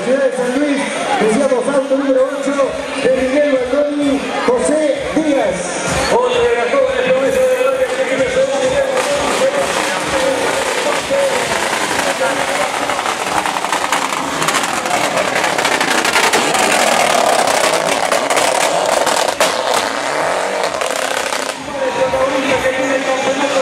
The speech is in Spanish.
ciudad de San Luis. Decíamos auto número 8.